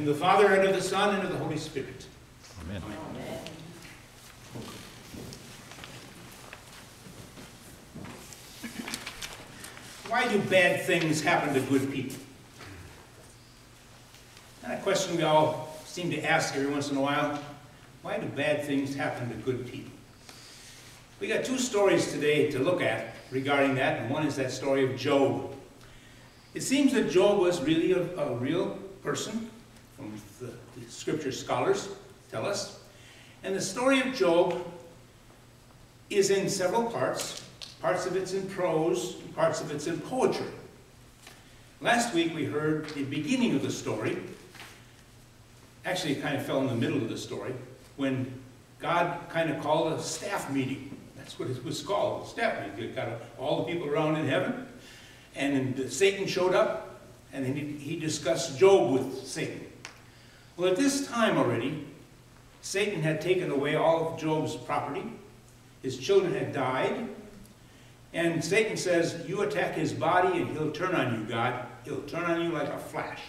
name of the Father, and of the Son, and of the Holy Spirit. Amen. Amen. Why do bad things happen to good people? That's a question we all seem to ask every once in a while. Why do bad things happen to good people? We got two stories today to look at regarding that, and one is that story of Job. It seems that Job was really a real person, from the scripture scholars tell us. And the story of Job is in several parts. Parts of it's in prose, parts of it's in poetry. Last week we heard the beginning of the story. Actually, it kind of fell in the middle of the story, when God kind of called a staff meeting. That's what it was called, a staff meeting. It got all the people around in heaven, and then Satan showed up, and then he discussed Job with Satan. Well, at this time already, Satan had taken away all of Job's property. His children had died. And Satan says, you attack his body and he'll turn on you, God. He'll turn on you like a flash.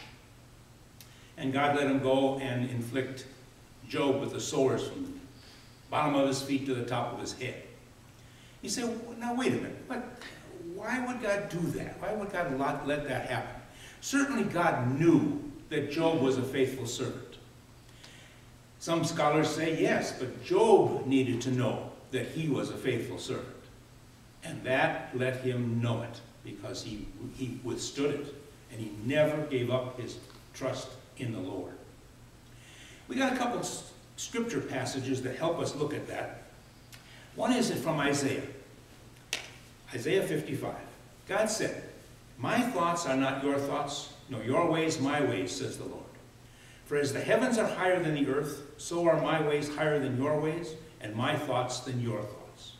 And God let him go and inflict Job with the sores from the bottom of his feet to the top of his head. You say, well, now wait a minute. Why would God do that? Why would God let that happen? Certainly God knew that Job was a faithful servant. Some scholars say yes, but Job needed to know that he was a faithful servant. And that let him know it, because he withstood it, and he never gave up his trust in the Lord. We got a couple scripture passages that help us look at that. One is from Isaiah. Isaiah 55. God said, my thoughts are not your thoughts, nor your ways my ways, says the Lord. For as the heavens are higher than the earth, so are my ways higher than your ways, and my thoughts than your thoughts.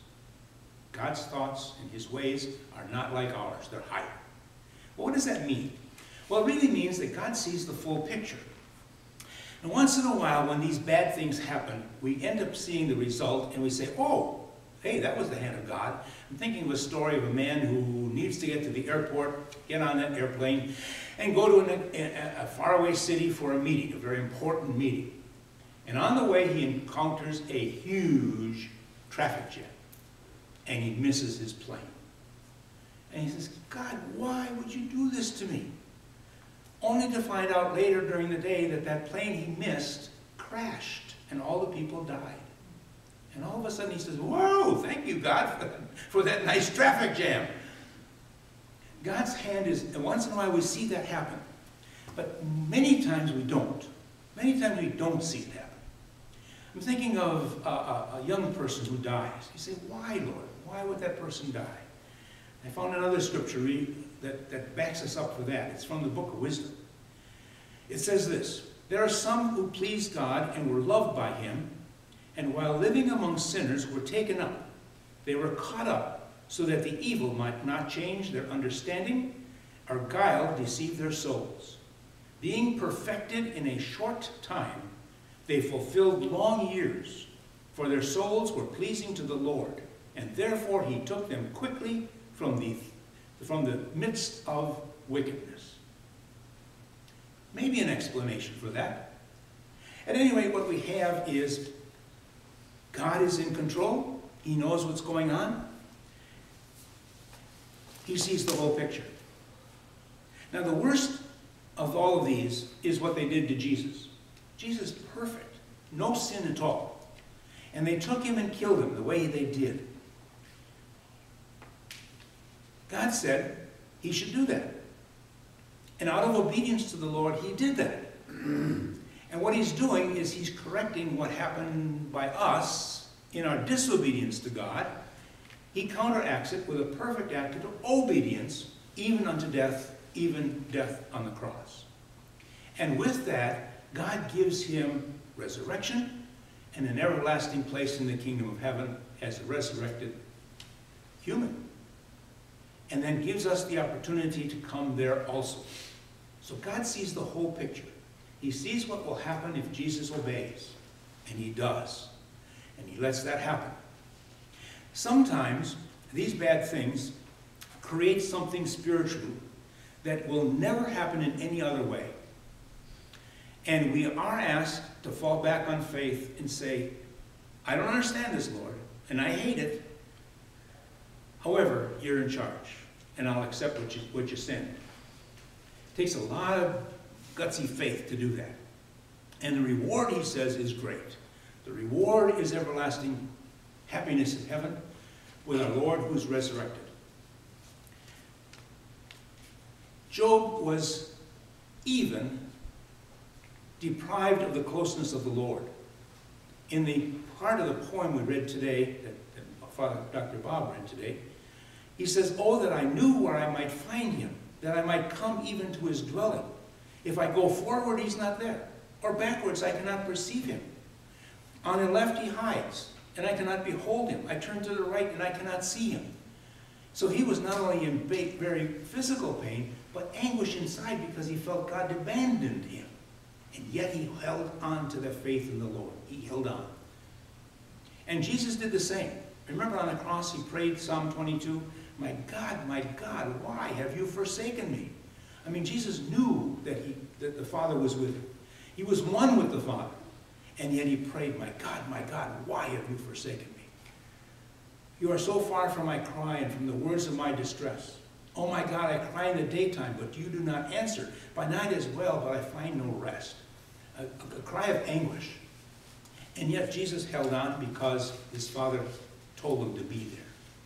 God's thoughts and his ways are not like ours. They're higher. Well, what does that mean? Well, it really means that God sees the full picture. And once in a while, when these bad things happen, we end up seeing the result, and we say, oh, hey, that was the hand of God. I'm thinking of a story of a man who needs to get to the airport, get on that airplane, and go to a faraway city for a meeting, a very important meeting. And on the way, he encounters a huge traffic jam. And he misses his plane. And he says, God, why would you do this to me? Only to find out later during the day that that plane he missed crashed and all the people died. And all of a sudden he says, whoa, thank you, God, for that nice traffic jam. God's hand is, and once in a while we see that happen. But many times we don't. Many times we don't see it happen. I'm thinking of a young person who dies. You say, why, Lord? Why would that person die? I found another scripture that backs us up for that. It's from the book of Wisdom. It says this, there are some who pleased God and were loved by him, and while living among sinners were taken up. They were caught up so that the evil might not change their understanding, or guile deceive their souls. Being perfected in a short time, they fulfilled long years, for their souls were pleasing to the Lord, and therefore he took them quickly from the midst of wickedness. Maybe an explanation for that. At any rate, what we have is God is in control. He knows what's going on. He sees the whole picture. Now, the worst of all of these is what they did to Jesus. Jesus is perfect, no sin at all. And they took him and killed him the way they did. God said he should do that. And out of obedience to the Lord, he did that. And what he's doing is he's correcting what happened by us in our disobedience to God. He counteracts it with a perfect act of obedience, even unto death, even death on the cross. And with that, God gives him resurrection and an everlasting place in the kingdom of heaven as a resurrected human. And then gives us the opportunity to come there also. So God sees the whole picture. He sees what will happen if Jesus obeys. And he does. And he lets that happen. Sometimes these bad things create something spiritual that will never happen in any other way. And we are asked to fall back on faith and say, I don't understand this, Lord, and I hate it. However, you're in charge, and I'll accept what you send. It takes a lot of gutsy faith to do that. And the reward, he says, is great. The reward is everlasting happiness in heaven with our Lord who's resurrected. Job was even deprived of the closeness of the Lord. In the part of the poem we read today, that Father Dr. Bob read today, he says, oh, that I knew where I might find him, that I might come even to his dwelling. If I go forward, he's not there, or backwards, I cannot perceive him. On the left he hides, and I cannot behold him. I turn to the right, and I cannot see him. So he was not only in very physical pain, but anguish inside because he felt God abandoned him. And yet he held on to the faith in the Lord. He held on. And Jesus did the same. Remember on the cross he prayed Psalm 22, my God, why have you forsaken me? I mean, Jesus knew that the Father was with him. He was one with the Father. And yet he prayed, my God, why have you forsaken me? You are so far from my cry and from the words of my distress. Oh my God, I cry in the daytime, but you do not answer. By night as well, but I find no rest. A cry of anguish. And yet Jesus held on because his Father told him to be there.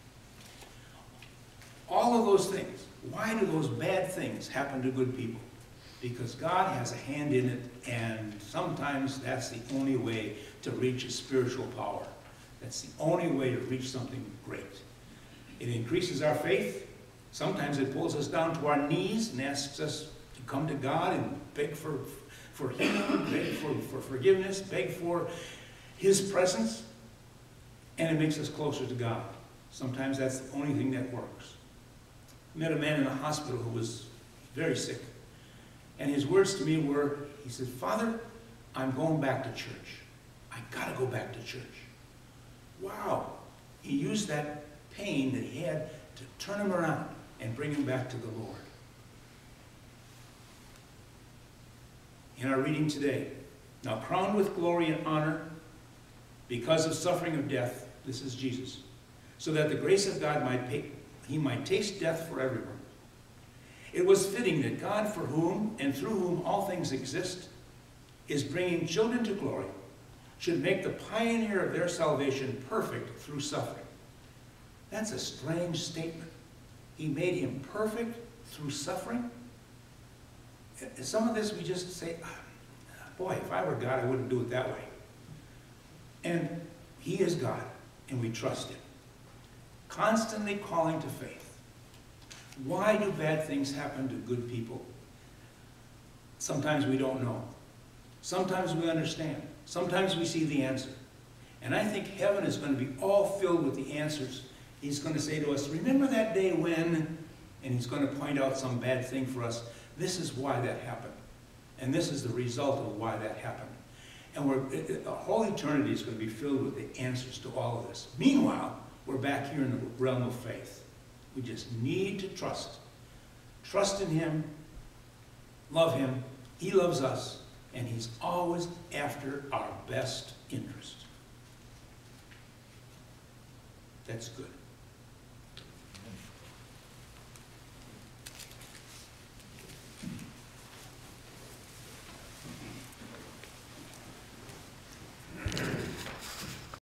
All of those things, why do those bad things happen to good people? Because God has a hand in it, and sometimes that's the only way to reach a spiritual power. That's the only way to reach something great. It increases our faith. Sometimes it pulls us down to our knees and asks us to come to God and beg for healing, beg for forgiveness, beg for his presence, and it makes us closer to God. Sometimes that's the only thing that works. I met a man in the hospital who was very sick, and his words to me were, he said, Father, I'm going back to church. I got to go back to church. Wow. He used that pain that he had to turn him around and bring him back to the Lord. In our reading today, now crowned with glory and honor because of suffering of death, this is Jesus, so that the grace of God he might taste death for everyone. It was fitting that God, for whom and through whom all things exist, is bringing children to glory, should make the pioneer of their salvation perfect through suffering. That's a strange statement. He made him perfect through suffering. Some of this we just say, boy, if I were God, I wouldn't do it that way. And he is God, and we trust him. Constantly calling to faith. Why do bad things happen to good people? Sometimes we don't know. Sometimes we understand. Sometimes we see the answer. And I think heaven is going to be all filled with the answers. He's going to say to us, remember that day when, and he's going to point out some bad thing for us. This is why that happened. And this is the result of why that happened. And a whole eternity is going to be filled with the answers to all of this. Meanwhile, we're back here in the realm of faith. We just need to trust. Trust in him. Love him. He loves us. And he's always after our best interest. That's good.